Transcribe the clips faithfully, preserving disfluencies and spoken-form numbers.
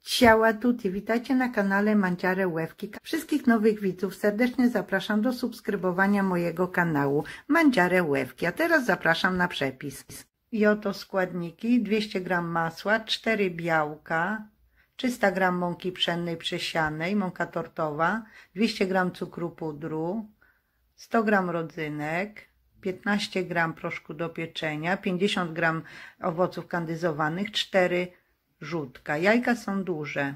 Ciao a tutti, witajcie na kanale Mangiare Łewki. Wszystkich nowych widzów serdecznie zapraszam do subskrybowania mojego kanału Mangiare Łewki. A teraz zapraszam na przepis. I oto składniki: dwieście gramów masła, cztery białka, trzysta gramów mąki pszennej przesianej, mąka tortowa, dwieście gramów cukru pudru, sto gramów rodzynek, piętnaście gramów proszku do pieczenia, pięćdziesiąt gramów owoców kandyzowanych, cztery żółtka. Jajka są duże.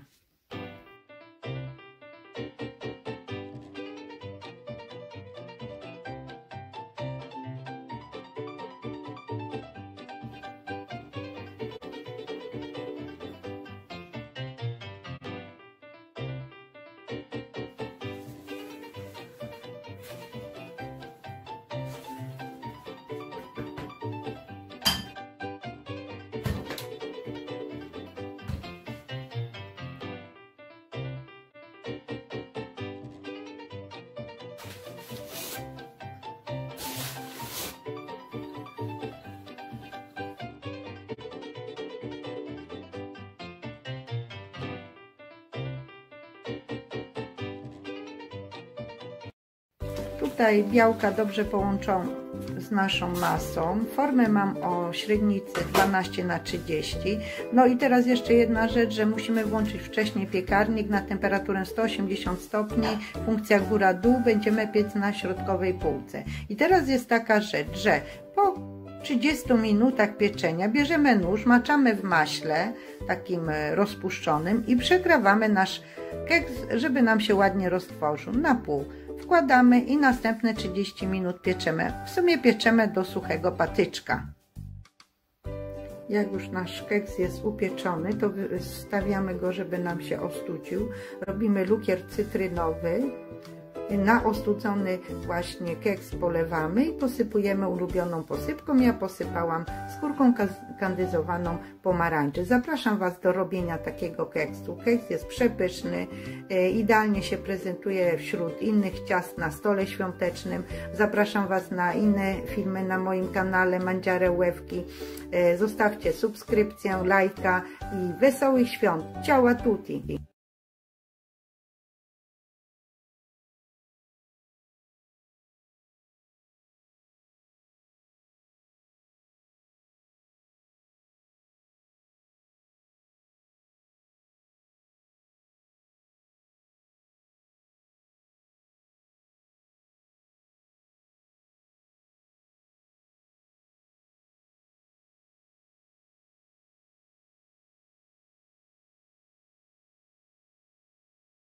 Tutaj białka dobrze połączą z naszą masą. Formę mam o średnicy dwanaście na trzydzieści. No i teraz jeszcze jedna rzecz, że musimy włączyć wcześniej piekarnik na temperaturę sto osiemdziesiąt stopni, funkcja góra-dół, będziemy piec na środkowej półce. I teraz jest taka rzecz, że po trzydziestu minutach pieczenia bierzemy nóż, maczamy w maśle takim rozpuszczonym i przegrawamy nasz keks, żeby nam się ładnie roztworzył na pół. Wkładamy i następne trzydzieści minut pieczemy. W sumie pieczemy do suchego patyczka. Jak już nasz keks jest upieczony, to stawiamy go, żeby nam się ostudził. Robimy lukier cytrynowy. Na ostudzony właśnie keks polewamy i posypujemy ulubioną posypką. Ja posypałam skórką kandyzowaną pomarańczy. Zapraszam Was do robienia takiego keksu. Keks jest przepyszny, idealnie się prezentuje wśród innych ciast na stole świątecznym. Zapraszam Was na inne filmy na moim kanale Mangiare Łewki. Zostawcie subskrypcję, lajka i wesołych świąt. Ciao a tutti!